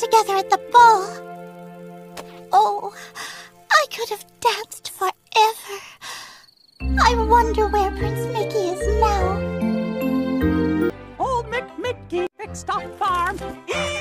together at the ball. Oh, I could have danced forever. I wonder where Prince Mickey is now. Old McMickey fixed a farm.